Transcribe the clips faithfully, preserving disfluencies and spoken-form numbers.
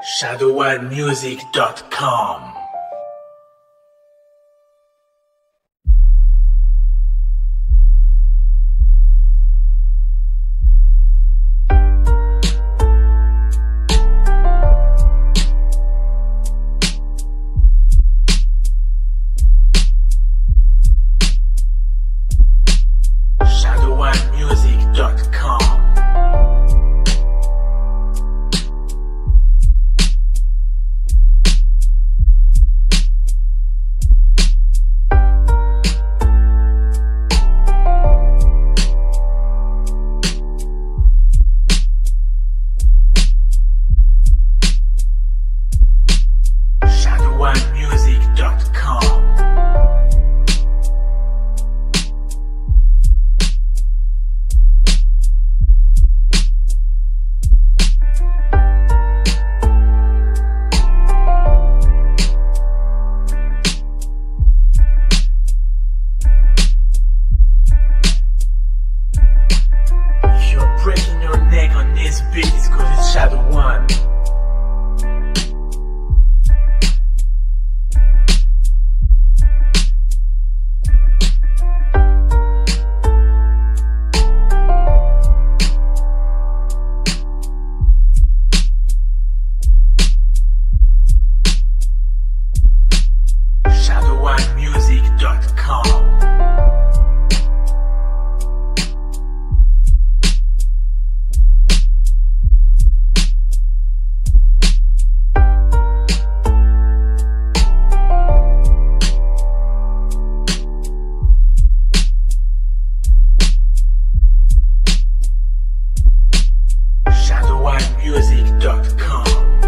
shadow one music dot com shadow one music dot com breaking your neck on this beat is cause it's Shadow One. shadow one music dot com music dot com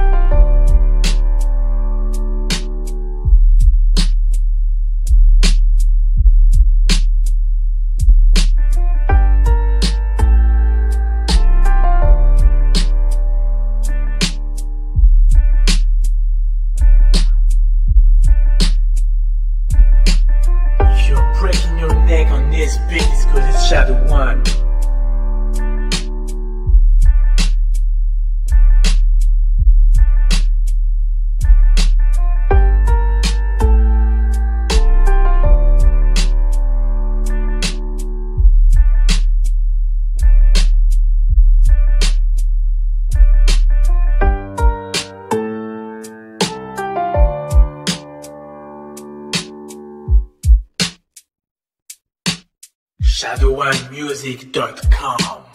You're breaking your neck on this beat is cause it's Shadow One. shadow one music dot com